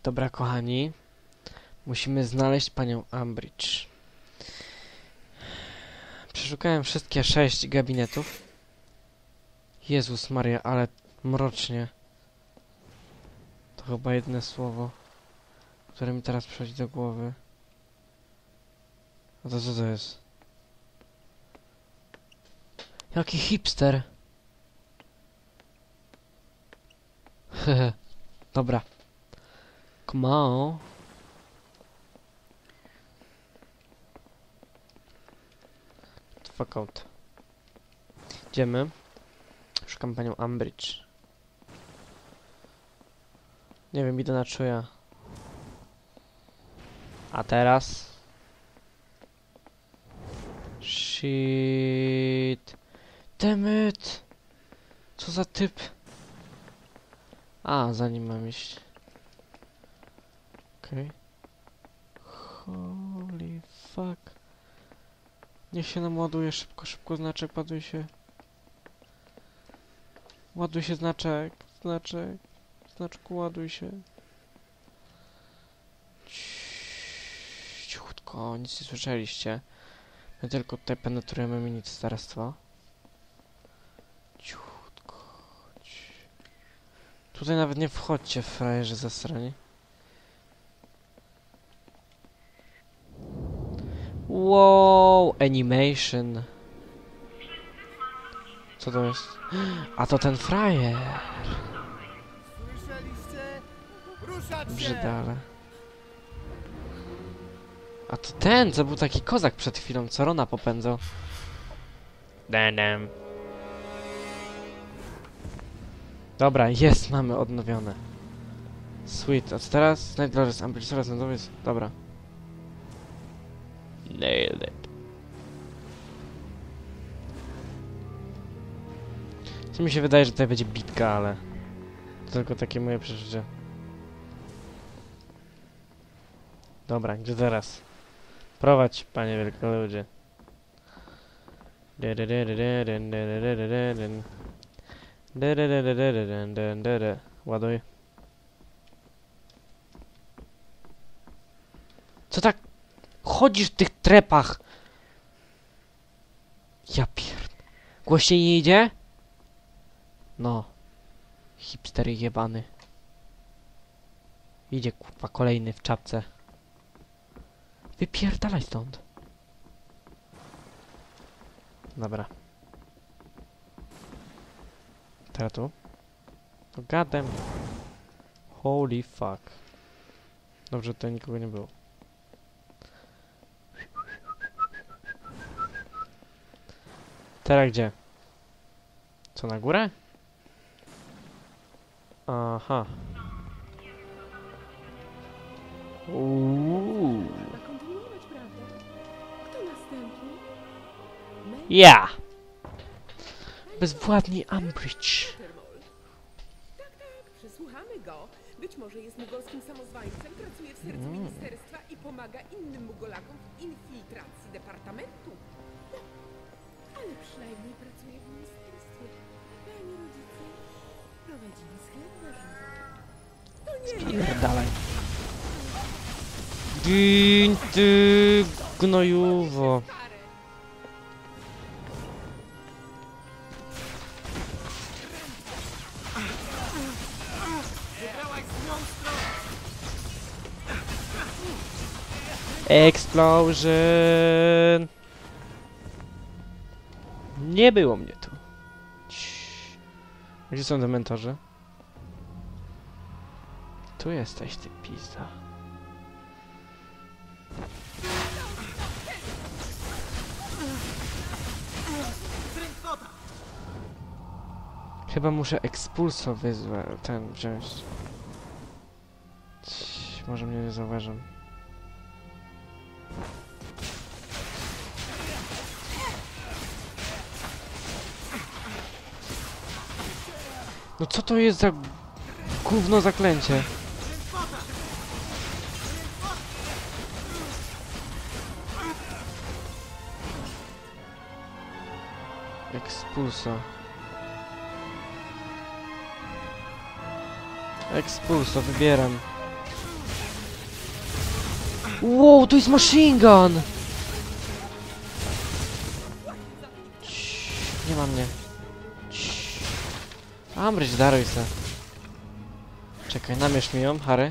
Dobra, kochani. Musimy znaleźć panią Umbridge. Przeszukałem wszystkie 6 gabinetów. Jezus Maria, ale mrocznie. To chyba jedno słowo, które mi teraz przychodzi do głowy. A to co to jest? Jaki hipster! Hehe. Dobra. Come on. Fuck out. Idziemy. Szukam panią Umbridge. Nie wiem, idę na czuja. A teraz? Shit. Damn it. Co za typ? A, za nim mam iść. Okej. Holy fuck. Niech się nam ładuje szybko, szybko znaczek, ładuj się. Ładuj się znaczek, znaczku ładuj się. Cichutko, nic nie słyszeliście. My tylko tutaj penetrujemy ministerstwo. Cichutko. Tutaj nawet nie wchodźcie, frajerzy zasrani. Wow, animation. Co to jest? A to ten frajer. Brzydale. A to ten, co był taki kozak przed chwilą, co Rona popędzał. Denem. Dobra, jest, mamy odnowione. Sweet, a co teraz? Znajdź Dolores Umbridge, coraz nowiec. Dobra. Nailed it. Co mi się wydaje, że tutaj będzie bitka, ale... To tylko takie moje przeżycie. Dobra, gdzie teraz? Prowadź, panie wielkoludzie. Ładuj. Co tak chodzisz w tych trepach? Ja pierd... Głośniej nie idzie? No. Hipster jebany. Idzie kurwa kolejny w czapce. Wypierdalaj stąd. Dobra. Teraz tu. To gadem. Holy fuck. Dobrze, tutaj nikogo nie było. Teraz gdzie? Co, na górę? Aha. Ja! Bezwładni Umbridge. Tak, przesłuchamy go. Być może jest mugolskim samozwańcem, pracuje w sercu ministerstwa i pomaga innym mugolakom w infiltracji departamentu. No, ale przynajmniej pracuje w ministerstwie. Pani rodzice prowadzili sklep warzywny. Spierdalaj. Gin, ty gnojuwo. Explosion! Nie było mnie tu. Gdzie są te mentorzy? Tu jesteś, ty pizda. Chyba muszę ekspulso ten wziąć. Może mnie nie zauważą. No co to jest za gówno zaklęcie? Expulso. Expulso, wybieram. Wow, to jest machine gun! Ciii, nie ma mnie. Ciii. Ambridge, daruj se. Czekaj, namierz mi ją, Harry.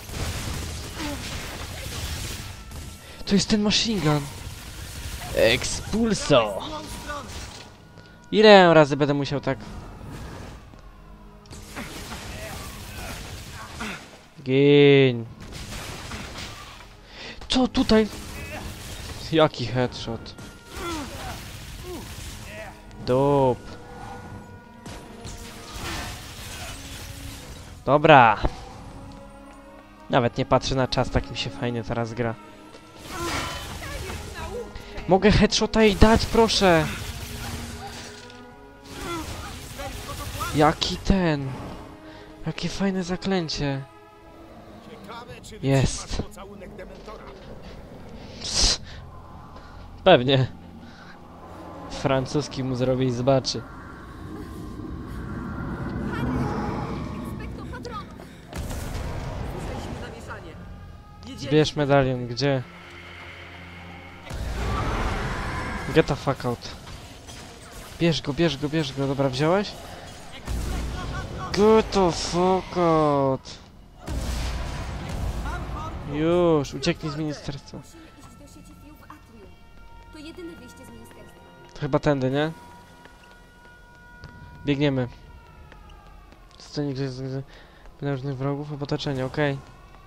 To jest ten machine gun. Expulso! Ile razy będę musiał tak... Gin. Co tutaj? Jaki headshot? Dup. Dobra. Nawet nie patrzę na czas, tak mi się fajnie teraz gra. Mogę headshota jej dać, proszę. Jaki ten? Jakie fajne zaklęcie. Jest. Psst. Pewnie. Francuski mu zrobi i zobaczy. Zbierz medalion, gdzie? Get the fuck out. Bierz go, bierz go, bierz go. Dobra, wziąłeś? Get the fuck out. Już, ucieknij z ministerstwa. Musimy iść do sieci Fiu w Atrium. To jedyne wyjście z ministerstwa. To chyba tędy, nie? Biegniemy. Scenie, gdzie jest różnych wrogów, chyba otoczenie, okej.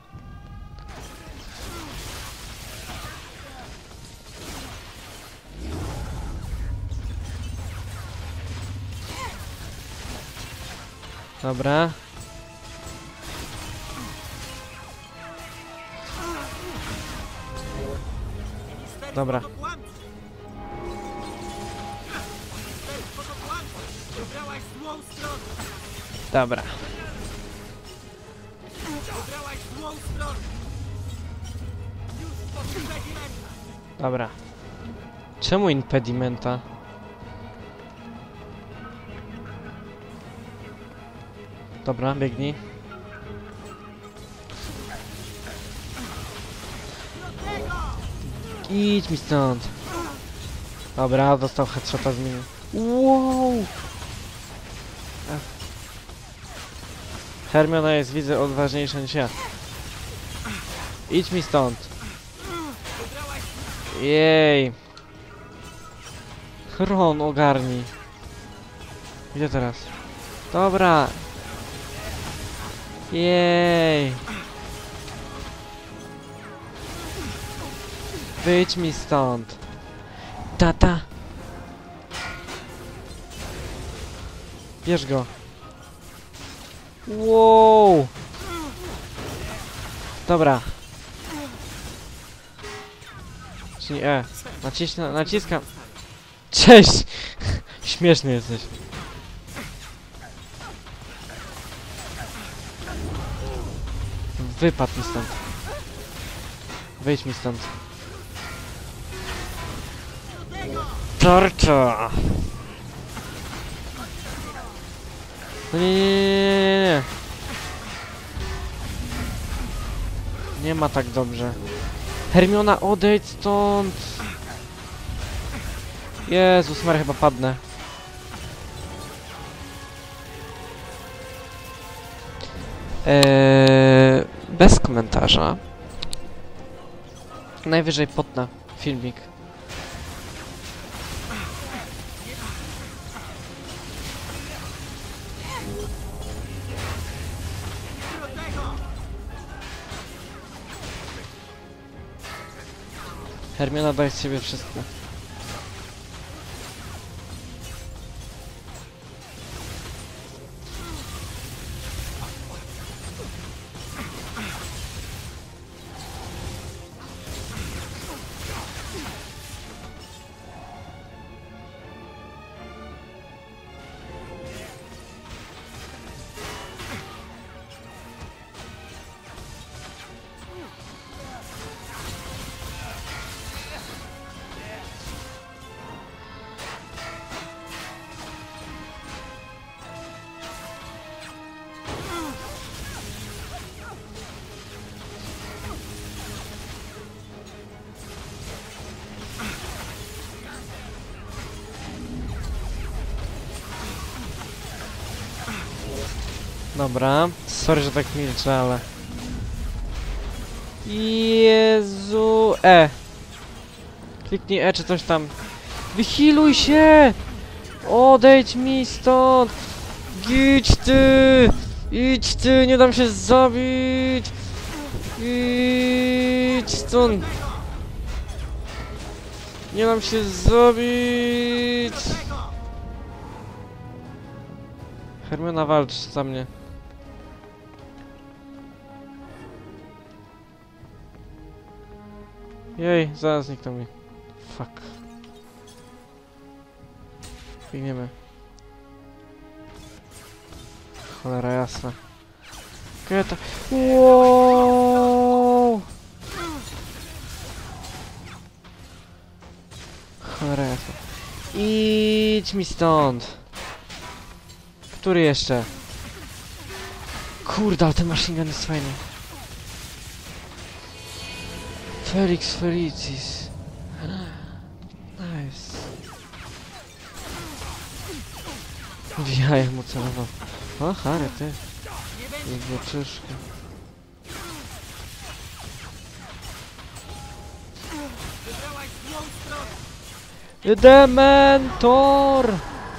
Dobra. Dobra. Dobra. Dobra. Czemu impedimenta? Dobra, biegnij. Idź mi stąd. Dobra, dostał headshota z miny. Wow! Hermiona jest, widzę, odważniejsza niż ja. Idź mi stąd. Jej. Ron, ogarnij. Gdzie teraz? Dobra. Jej. Wyjdź mi stąd. Tata. Bierz go. Wow. Dobra. Czyli naciskam. Cześć! Śmieszny jesteś. Wypadł mi stąd. Wyjdź mi stąd. Tarcza! No nie. Nie ma tak dobrze. Hermiona, odejdź stąd! Jezus Maria, chyba padnę. Bez komentarza. Najwyżej potnę filmik. Hermiona, daj z siebie wszystko. Dobra. Sorry, że tak milczę, ale... Jezu... Kliknij czy coś tam. Wychiluj się! Odejdź mi stąd! Idź ty! Idź ty! Nie dam się zabić! Idź stąd! Nie dam się zabić! Hermiona, walcz za mnie. Jej, zaraz zniknął mi. Fuck. Biegniemy. Cholera jasna. Kieta. Wow! Cholera jasna. Idź mi stąd. Który jeszcze? Kurde, ale ten machine gun jest fajny. Felix Felicis. Nice. W jajach mu celował. O, Harry, ty. Zboczyszka. Dementor!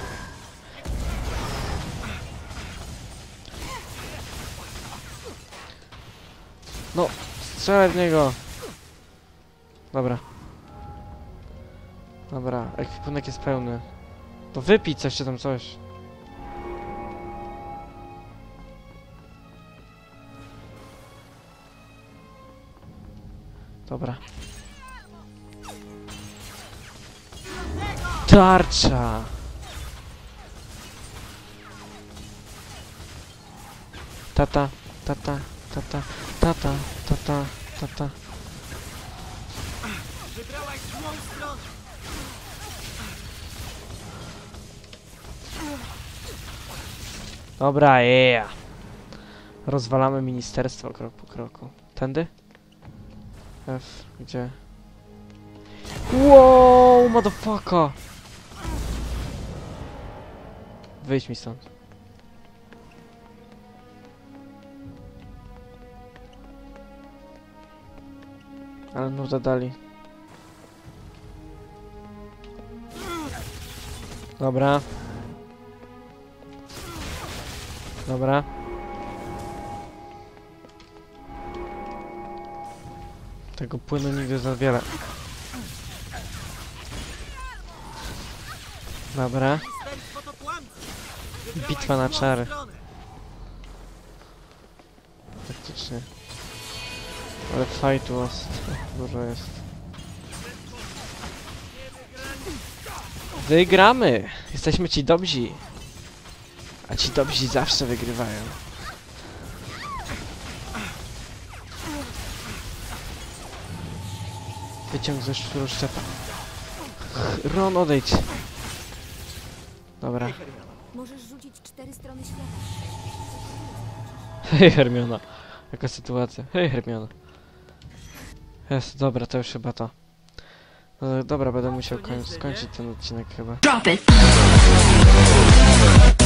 No, strzelaj w niego. Dobra. Dobra, ekwipunek jest pełny. To wypij coś czy tam coś. Dobra. Tarcza! Tata, tata, tata, tata, tata, tata. Wybrałaś złą stronę! Dobra, yeah. Rozwalamy ministerstwo krok po kroku. Tędy? F, gdzie? Wow, motherfucker! Wyjdź mi stąd. Ale nuda dali. Dobra. Dobra. Tego płynu nigdy za wiele. Dobra. Ministerstwo to kłamcy! Wybrałaś Bitwa na złą czary. stronę. Faktycznie. Ale fajtu dużo jest. Wygramy! Jesteśmy ci dobrzy. A ci dobrzy zawsze wygrywają. Wyciąg ze szczepa. Ron, odejdź. Dobra. Możesz rzucić 4 strony świata. Hej, Hermiona. Jaka sytuacja? Hej, Hermiona. Jest, dobra, to już chyba to. No, dobra, będę musiał skończyć ten odcinek chyba. Drop it.